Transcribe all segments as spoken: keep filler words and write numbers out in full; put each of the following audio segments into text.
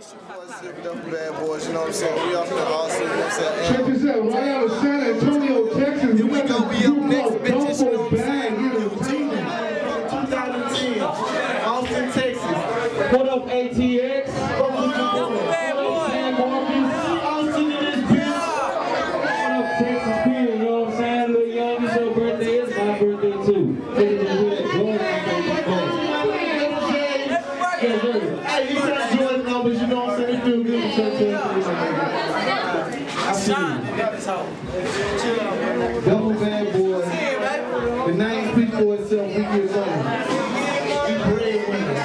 Duffle bad boys, you know what I'm saying? We up in Austin, you know what I'm saying? Check this out, right out of San Antonio, Texas. Here we go, we up next, bitches, you know what I'm saying? twenty ten, Austin, Texas. What up, A T X? Duffle bad boy. Austin in this bitch. What up, Texas Queen, you know what I'm saying? Little young, it's your birthday, it's my birthday too. Take it to the hood, Hey, you got Jordan numbers, you know what I'm saying? They feel good for church. I see you. Duffle bad boy. The name speaks for itself. We get on. We breadwinners.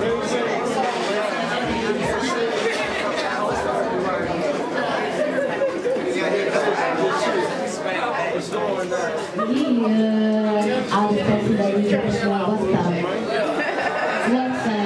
Yeah, all the fancy ladies in the show. What's up? What's up?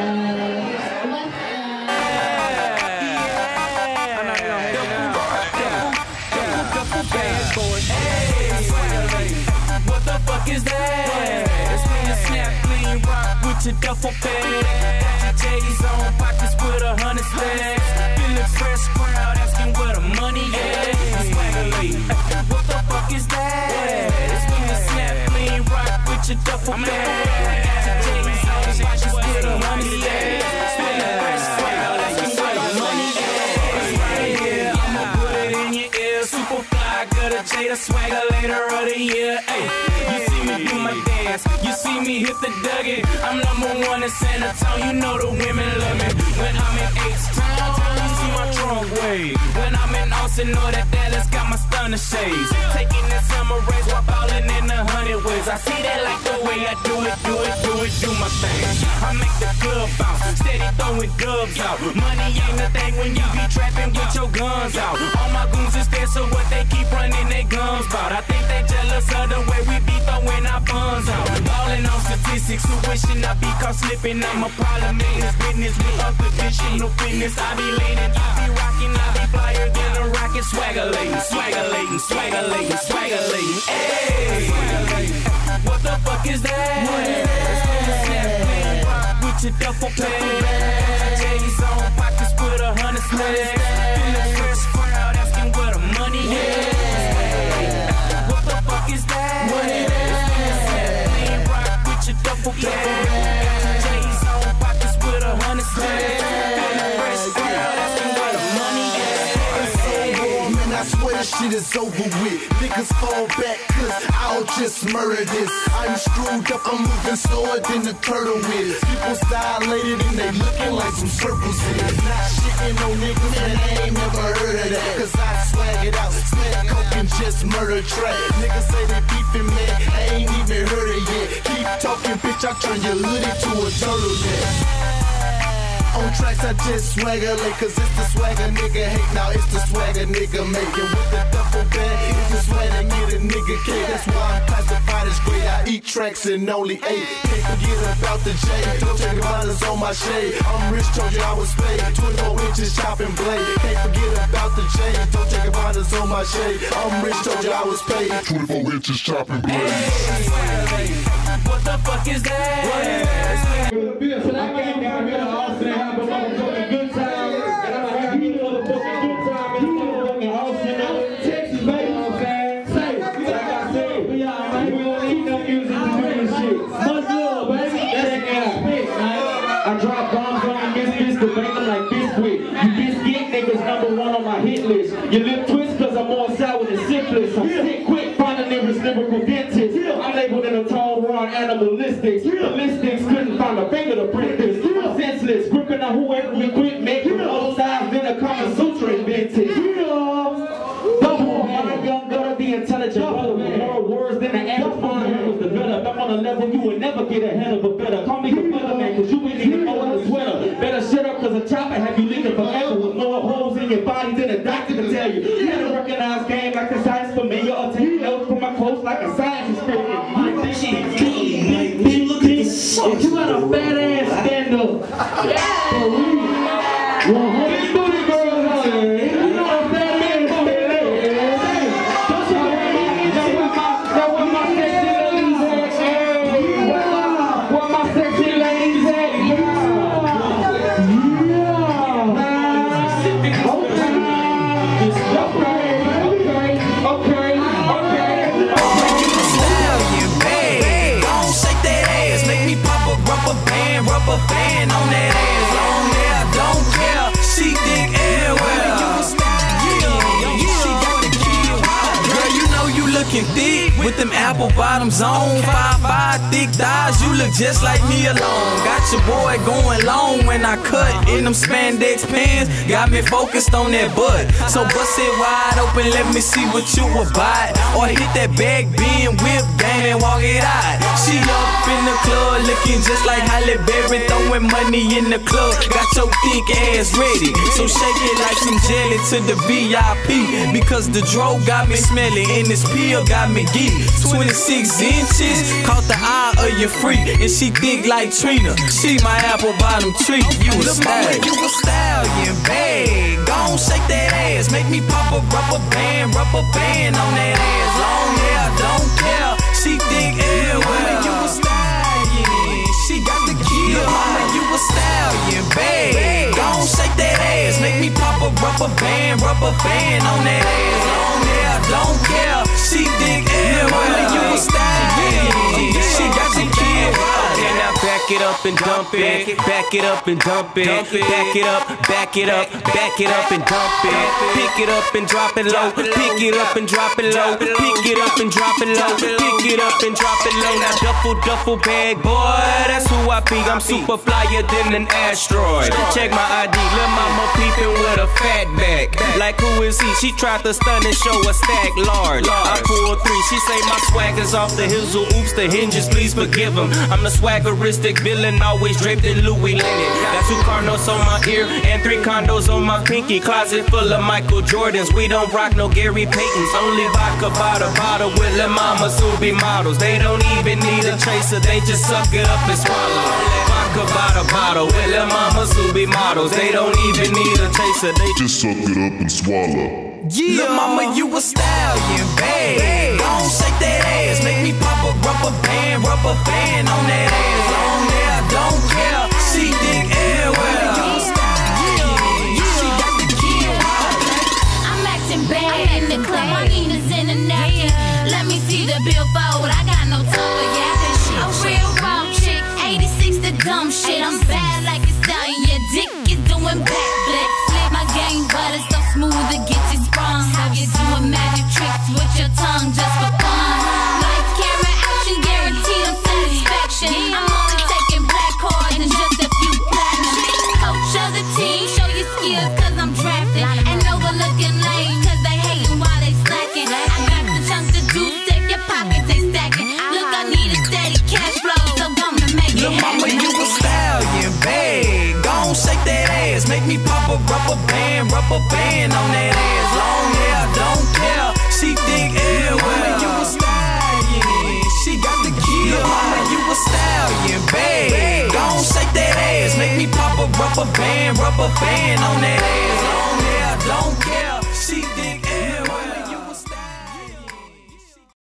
What the fuck is that? It's when you snap, clean, rock with your duffel bag. J's on pockets with a hundred stacks. Feeling fresh crowd asking where the money is. Swaggerly. What the fuck is that? It's when you snap, clean, rock with your duffel bag. J's on pockets with a hundred stacks. Feeling fresh crowd asking where the money is. Right here, I'ma put it in your ear. Super fly, got a J, the swagger later of the year. Ay, you see me do my dance, you see me hit the Dougie. I'm number one in San Antonio, you know the women love me. When I'm in H-Town, you see my trunk wave. When I'm in Austin, know that Dallas got my stunner shades. Taking the summer race while ballin' in a hundred ways. I see that like the way I do it, do it, do it, do my thing. I make the club bounce, steady throwing dubs out. Money ain't a thing when you be trapping with your guns out. All my goons is there, so what they keep running their guns bout. I think they jealous of the way we be throwing our buns out. Ballin' on statistics, who wishing I be caught slipping. I'm a problem in this business with unconditional fitness. I be leaning, I be rocking, I be flyer than a rocket. Swagger-latin', swagger-latin', swagger-latin', swagger-latin'. Hey, what the fuck is that? Snap, clean, rock with your duffel bag. J's on pockets with a hundred stacks. Feeling fresh crowd asking where the money is. What the fuck is that? Snap, clean, rock with your duffel bag. J's on pockets with a hundred stacks. Feeling fresh crowd asking where the money is. I swear this shit is over with. Niggas fall back cause I'll just murder this. I'm screwed up, I'm moving slower than the turtle is. People's dilated and they looking like some circles is. Not shitting no niggas and I ain't never heard of that. Cause I swag it out, smack coke and just murder track. Niggas say they beefing, man, I ain't even heard it yet. Keep talking, bitch, I turn your hoodie to a turtleneck. On tracks I just swagger like, cause it's the swagger nigga hate. Now it's the swagger nigga making. With the duffel bag, it's the swagger get a nigga cake. That's why I'm classified as great. I eat tracks and only eight. Can't forget about the J. Don't take violence on my shade. I'm rich, told you I was paid. twenty-four inches chopping blade. Can't forget about the J. Don't take violence on my shade. I'm rich, told you I was paid. twenty-four inches chopping blade. What the fuck is that? So I came down here to Austin and have a motherfucking good time. And I'm gonna have you a motherfucking good time in motherfucking Austin, Texas, baby. You know what I'm saying? Say, like I said, we all right. We don't need no music to do this shit. Much love, baby. That's that guy. Spit, man. I drop bombs on you, biscuits to make them like biscuit. You biscuit niggas number one on my hit list. Your lip twist cause I'm more sour than syphilis. I'm sick quick, finding lyrics, lyrical dentist. I'm labeled in a tall, raw, animalistic. Ballistics couldn't find a finger to print this. I'm senseless, gripping on whoever we quit, making all sides, then a Kama Sutra invented. Double, my young daughter, the intelligent brother with more words than the average father was developed. I'm on a level you would never get ahead of a better. Call me the weatherman, cause you ain't even know the sweater. Better shut up, cause a chopper have you leaking forever with more holes in your body than a doctor can tell you. You gotta recognize game like a science familiar, or take notes from my quotes like a science experiment. If you got a fat ass stand up, yeah. For real. Well, honey, booty girls out there. If you got a fat man, stand up. Don't you know where my sexy ladies at? Where my sexy ladies at? Yeah. with them apple bottoms on. Five, five, thick thighs, you look just like me alone. Got your boy going long when I cut in them spandex pants. Got me focused on that butt. So bust it wide open, let me see what you about. Or hit that back bend, whip game and walk it out. She up in the club looking just like Halle Berry, throwing money in the club. Got your thick ass ready, so shake it like some jelly to the V I P. Because the dro got me smelly and this pill got me geek. twenty-six inches, caught the eye of your freak, and she thick like Trina. She my apple bottom tree. You a stallion, you a stallion, bag. Gon' shake that ass, make me pop a rubber band, rubber band on that ass. Long hair, don't care. She thick everywhere. You a stallion, she got the kill. Mama, you a stallion, bag. Gon' shake that ass, make me pop a rubber band, rubber band on that ass. Long hair, don't care. She thick everywhere. You a stallion, she got the kill. Okay, now back it up and dump it. Back it up and dump it. Back it up, back it up, back it up and dump it. Pick it up and drop it low. Pick it up and drop it low. Pick it up and drop it low. Pick it up and drop it low. Now duffel, duffel bag, boy, that's who I be. I'm super flyer than an asteroid. Check my I D, lil' mama peeping with a fat back. Like who is he? She tried to stun and show a stack large. I pull three, she say my swag is off the hills. Oops, the hinges, please forgive him. I'm the swaggeristic villain, always draped in Louis linen. Got two Cardinals on my ear and three condos on my pinky. Closet full of Michael Jordans. We don't rock no Gary Paytons. Only vodka by the bottle with lil' mamas who be models. They don't even need a chaser, they just suck it up and swallow. Vodka by the bottle with lil' mamas who be models. They don't even need a chaser, they just suck it up and swallow. Yeah, lil' mama, you a stallion, bag. Gon' shake that ass, make me pop a rubber band, rubber band on that ass. Long hair, don't care, she thick everywhere. She got the kill. I'm acting bad in the club, my Nina's in the napkin. Let me see the billboard, I got no time for yapping. A real raw chick, eighty-six the dumb shit. I'm bad like a stallion, your dick is doing backflips. My game butter so smooth it gets you sprung. Have you doing magic tricks with your tongue just for fun? Lights, camera, action, guaranteed I'm satisfaction. I'm only taking black cards and just a few platinum. Coach of the team, show your skills cause I'm drafted. And overlooking lame cause they hating while they slacking. I got the chunk to do, save your pockets, they stacking. Look, I need a steady cash flow, so I'ma make it happen. Mama, you a stallion, bag. Gon' shake that ass, make me pop a rubber band, rubber band on that ass. Long hair, don't care, she thick everywhere. You a stallion, she got the kill. Mama, you a stallion, bag. Gon' shake that ass, make me pop a rubber band, rubber band on that ass. Long hair, don't care.